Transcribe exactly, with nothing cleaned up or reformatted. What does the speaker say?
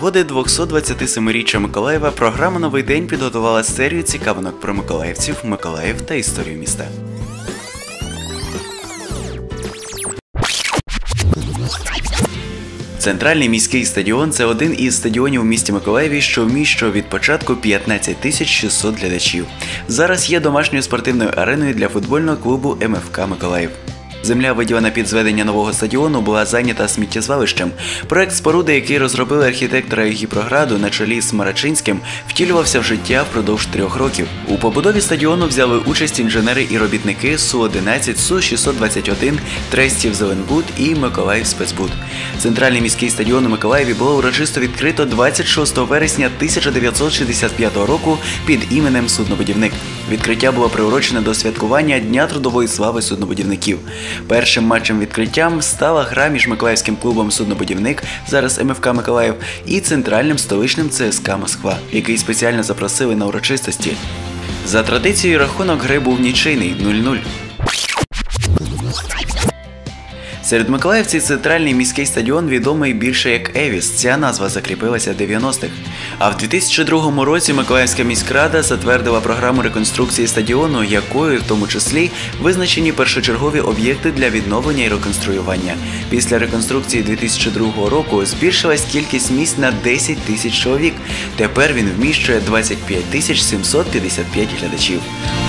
нагоди двохсот-двадцятисемиріччя Миколаєва програма «Новий день» підготувала серію цікавинок про миколаївців, Миколаїв та історію міста. Центральний міський стадіон – це один із стадіонів у місті Миколаєві, що вміщує від початку п'ятнадцять тисяч шістсот глядачів. Зараз є домашньою спортивною ареною для футбольного клубу ем еф ка «Миколаїв». Земля, виділена під зведення нового стадіону, була зайнята сміттєзвалищем. Проект споруди, який розробили архітектора Гіпрограду на чолі з Марачинським, втілювався в життя впродовж трьох років. У побудові стадіону взяли участь інженери і робітники Су одинадцять, Су шістсот двадцять один, Трестів Зеленбуд і Миколаїв Спецбуд. Центральний міський стадіон у Миколаєві було урочисто відкрито двадцять шостого вересня тисяча дев'ятсот шістдесят п'ятого року під іменем «Суднобудівник». Відкриття було приурочене до святкування Дня трудової слави суднобудівників. Першим матчем відкриттям стала гра між Миколаївським клубом «Суднобудівник», зараз ем еф ка «Миколаїв», і центральним столичним це ес ка «Москва», який спеціально запросили на урочистості. За традицією рахунок гри був нічийний – нуль-нуль. Серед миколаївців центральний міський стадіон відомий більше як «Евіс». Ця назва закріпилася в дев'яностих. А в дві тисячі другому році Миколаївська міськрада затвердила програму реконструкції стадіону, якою в тому числі визначені першочергові об'єкти для відновлення і реконструювання. Після реконструкції дві тисячі другого року збільшилась кількість місць на десять тисяч чоловік. Тепер він вміщує двадцять п'ять тисяч сімсот п'ятдесят п'ять глядачів.